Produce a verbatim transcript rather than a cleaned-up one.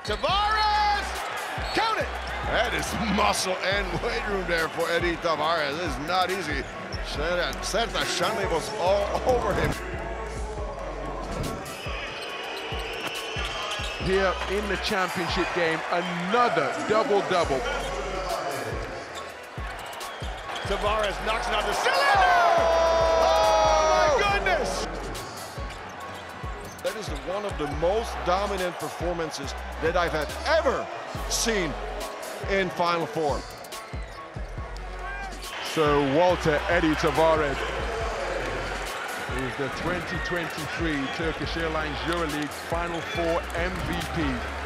Tavares! Count it! That is muscle and weight room there for Eddie Tavares. This is not easy. Serta Shanley was all over him. Here in the championship game, another double-double. Tavares knocks it out the cylinder! Oh, my goodness! That is one of the most dominant performances that I've had ever seen in Final Four. So Walter Eddie Tavares is the twenty twenty-three Turkish Airlines EuroLeague Final Four M V P.